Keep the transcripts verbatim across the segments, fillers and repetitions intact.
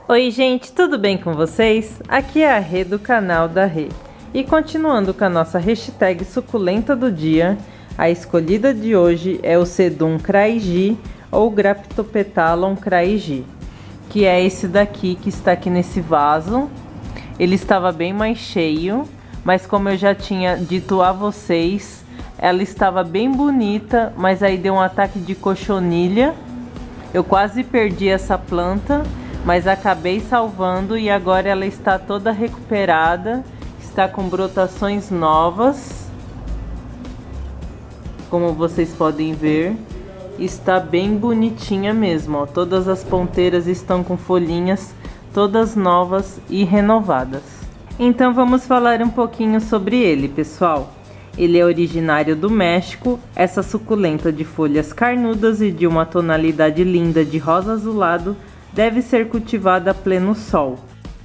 Oi gente, tudo bem com vocês? Aqui é a Rê do canal da Rê. E continuando com a nossa hashtag suculenta do dia, a escolhida de hoje é o Sedum Craigi ou Graptopetalon craigi, que é esse daqui que está aqui nesse vaso. Ele estava bem mais cheio, mas como eu já tinha dito a vocês, ela estava bem bonita, mas aí deu um ataque de cochonilha. Eu quase perdi essa planta, mas acabei salvando e agora ela está toda recuperada, está com brotações novas, como vocês podem ver, está bem bonitinha mesmo, ó. Todas as ponteiras estão com folhinhas todas novas e renovadas. Então vamos falar um pouquinho sobre ele, pessoal. Ele é originário do México, essa suculenta de folhas carnudas e de uma tonalidade linda de rosa azulado deve ser cultivada a pleno sol.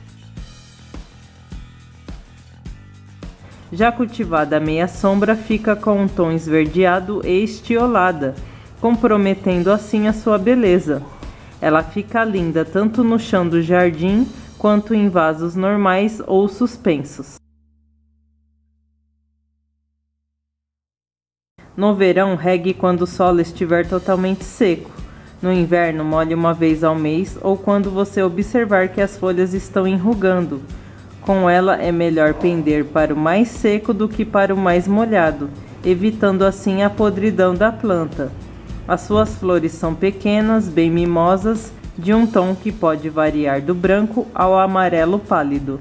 Já cultivada a meia sombra, fica com um tom esverdeado e estiolada, comprometendo assim a sua beleza. Ela fica linda tanto no chão do jardim, quanto em vasos normais ou suspensos. No verão, regue quando o solo estiver totalmente seco. No inverno, molhe uma vez ao mês ou quando você observar que as folhas estão enrugando. Com ela é melhor pender para o mais seco do que para o mais molhado, evitando assim a podridão da planta. As suas flores são pequenas, bem mimosas, de um tom que pode variar do branco ao amarelo pálido.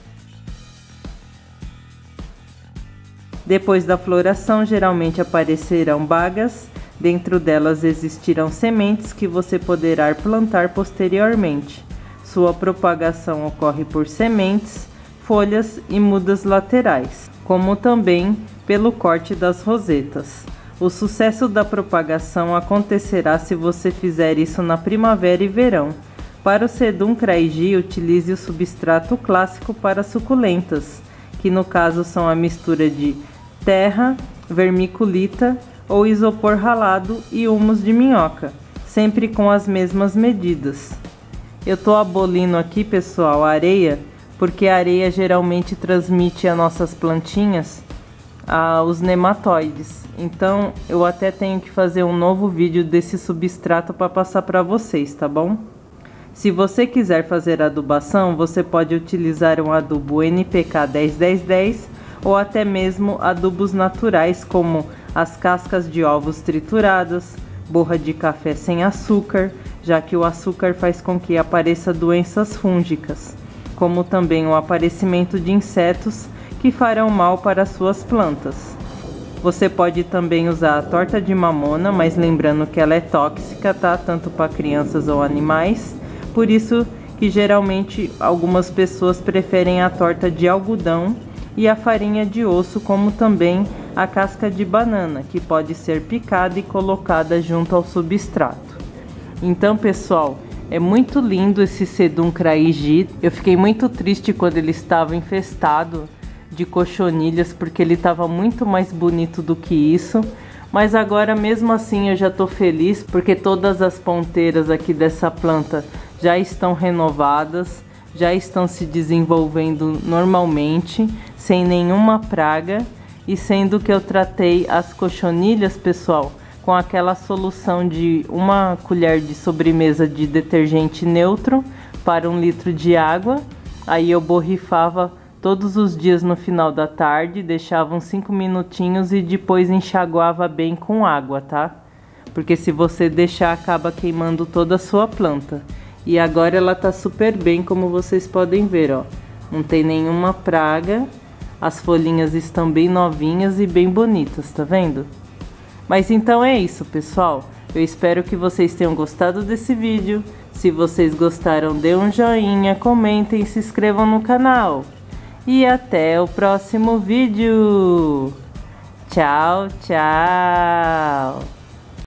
Depois da floração, geralmente aparecerão bagas. Dentro delas existirão sementes que você poderá plantar posteriormente. Sua propagação ocorre por sementes, folhas e mudas laterais, como também pelo corte das rosetas. O sucesso da propagação acontecerá se você fizer isso na primavera e verão. Para o Sedum craigi, utilize o substrato clássico para suculentas, que no caso são a mistura de terra, vermiculita ou isopor ralado e humus de minhoca, sempre com as mesmas medidas. Eu tô abolindo aqui, pessoal, a areia, porque a areia geralmente transmite a nossas plantinhas a, os nematóides. Então eu até tenho que fazer um novo vídeo desse substrato para passar para vocês, tá bom? Se você quiser fazer adubação, você pode utilizar um adubo N P K dez dez dez ou até mesmo adubos naturais como as cascas de ovos trituradas, borra de café sem açúcar, já que o açúcar faz com que apareça doenças fúngicas, como também o aparecimento de insetos que farão mal para suas plantas. Você pode também usar a torta de mamona, mas lembrando que ela é tóxica, tá? Tanto para crianças ou animais, por isso que geralmente algumas pessoas preferem a torta de algodão e a farinha de osso, como também a casca de banana, que pode ser picada e colocada junto ao substrato. Então, pessoal, é muito lindo esse Sedum craigi. Eu fiquei muito triste quando ele estava infestado de cochonilhas, porque ele estava muito mais bonito do que isso. Mas agora, mesmo assim, eu já estou feliz, porque todas as ponteiras aqui dessa planta já estão renovadas, já estão se desenvolvendo normalmente, sem nenhuma praga, e sendo que eu tratei as cochonilhas, pessoal, com aquela solução de uma colher de sobremesa de detergente neutro para um litro de água. Aí eu borrifava todos os dias no final da tarde, deixava uns cinco minutinhos e depois enxaguava bem com água, tá? Porque se você deixar, acaba queimando toda a sua planta. E agora ela tá super bem, como vocês podem ver, ó. Não tem nenhuma praga. As folhinhas estão bem novinhas e bem bonitas, tá vendo? Mas então é isso, pessoal. Eu espero que vocês tenham gostado desse vídeo. Se vocês gostaram, dê um joinha, comentem e se inscrevam no canal. E até o próximo vídeo. Tchau, tchau.